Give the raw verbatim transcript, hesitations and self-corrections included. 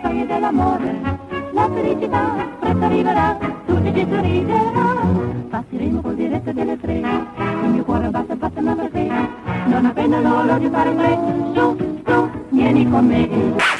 sogni dell'amore, la felicità presto arriverà, tutti ci sorrideranno, passeremo col diretto delle tre, il mio cuore batte batte ma per te, non appena l'orologio fare tre, su, su, vieni con me.